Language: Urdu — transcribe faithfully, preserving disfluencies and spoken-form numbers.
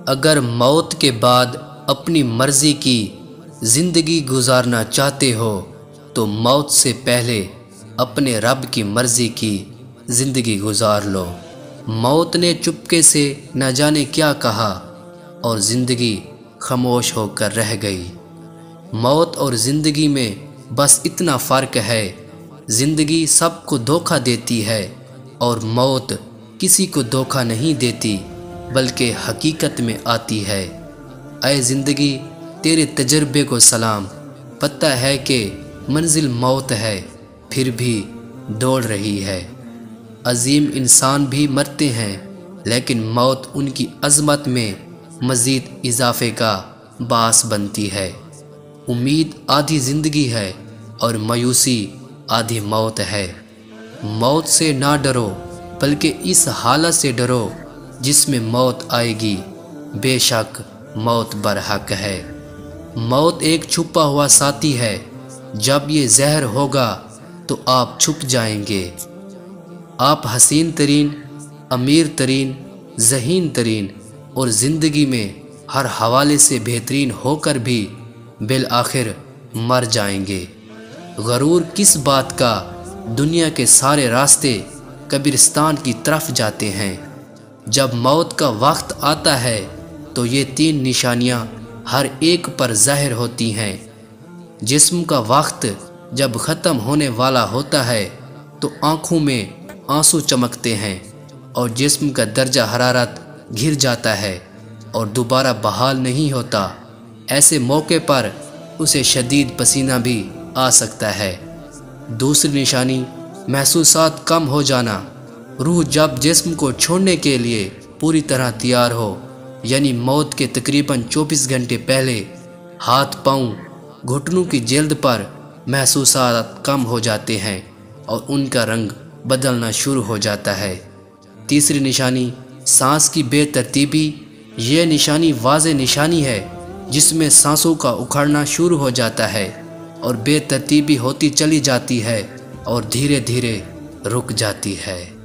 اگر موت کے بعد اپنی مرضی کی زندگی گزارنا چاہتے ہو تو موت سے پہلے اپنے رب کی مرضی کی زندگی گزار لو۔ موت نے چپکے سے نہ جانے کیا کہا اور زندگی خاموش ہو کر رہ گئی۔ موت اور زندگی میں بس اتنا فرق ہے، زندگی سب کو دھوکہ دیتی ہے اور موت کسی کو دھوکہ نہیں دیتی بلکہ حقیقت میں آتی ہے۔ اے زندگی تیرے تجربے کو سلام، پتہ ہے کہ منزل موت ہے پھر بھی دوڑ رہی ہے۔ عظیم انسان بھی مرتے ہیں لیکن موت ان کی عظمت میں مزید اضافے کا باعث بنتی ہے۔ امید آدھی زندگی ہے اور مایوسی آدھی موت ہے۔ موت سے نہ ڈرو بلکہ اس حالت سے ڈرو جس میں موت آئے گی، بے شک موت برحق ہے۔ موت ایک چھپا ہوا ساتھی ہے، جب یہ زہر ہوگا تو آپ چھپ جائیں گے۔ آپ حسین ترین، امیر ترین، ذہین ترین اور زندگی میں ہر حوالے سے بہترین ہو کر بھی بالآخر مر جائیں گے۔ غرور کس بات کا، دنیا کے سارے راستے قبرستان کی طرف جاتے ہیں۔ جب موت کا وقت آتا ہے تو یہ تین نشانیاں ہر ایک پر ظاہر ہوتی ہیں۔ جسم کا وقت جب ختم ہونے والا ہوتا ہے تو آنکھوں میں آنسو چمکتے ہیں اور جسم کا درجہ حرارت گر جاتا ہے اور دوبارہ بحال نہیں ہوتا۔ ایسے موقع پر اسے شدید پسینہ بھی آ سکتا ہے۔ دوسری نشانی محسوسات کم ہو جانا۔ روح جب جسم کو چھوڑنے کے لیے پوری طرح تیار ہو، یعنی موت کے تقریباً چوبیس گھنٹے پہلے، ہاتھ پاؤں، گھٹنوں کی جلد پر محسوسات کم ہو جاتے ہیں اور ان کا رنگ بدلنا شروع ہو جاتا ہے۔ تیسری نشانی سانس کی بے ترتیبی۔ یہ نشانی واضح نشانی ہے جس میں سانسوں کا اکھڑنا شروع ہو جاتا ہے اور بے ترتیبی ہوتی چلی جاتی ہے اور دھیرے دھیرے رک جاتی ہے۔